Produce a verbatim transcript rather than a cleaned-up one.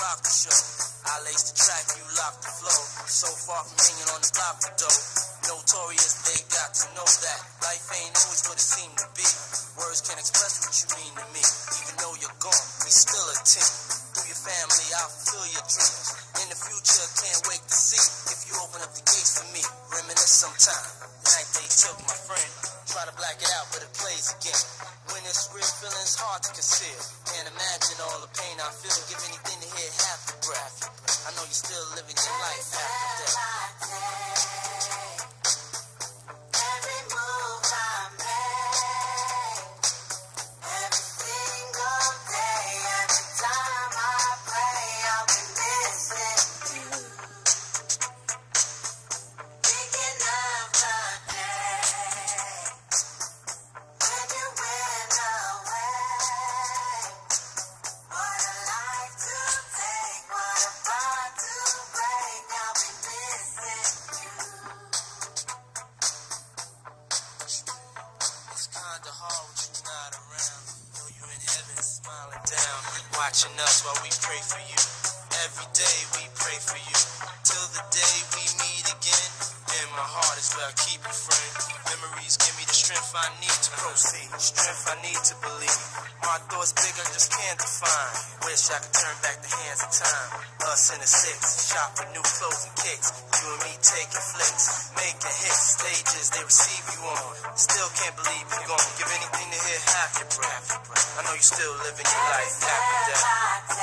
rock the show. I lace the track, you lock the flow. So far from hanging on the block of dough. Notorious, they got to know that life ain't always what it seemed to be. Words can't express what you mean to me. Even though you're gone, we still a team. Through your family, I'll fulfill your dreams. In the future, can't wait to see if you open up the gates for me. Reminisce sometime. The night they took my friend. Try to black it out, but it plays again. When it's real, feeling's hard to conceal. Can't imagine all the pain I feel. Give anything to hear half your breath. I know you're still living your life after death. Watching us while we pray for you. Every day we pray for you. Till the day we meet again. In my heart is where I keep you, friend. Memories give me the strength I need to proceed. Strength I need to believe. My thoughts big, I just can't define. Wish I could turn back the hands of time. Us in the six, shop for new clothes and kicks. You and me taking flicks, making hits, stages they receive you on. Still can't believe you're gone. Give anything to hear half your breath. I know you still living your life after death.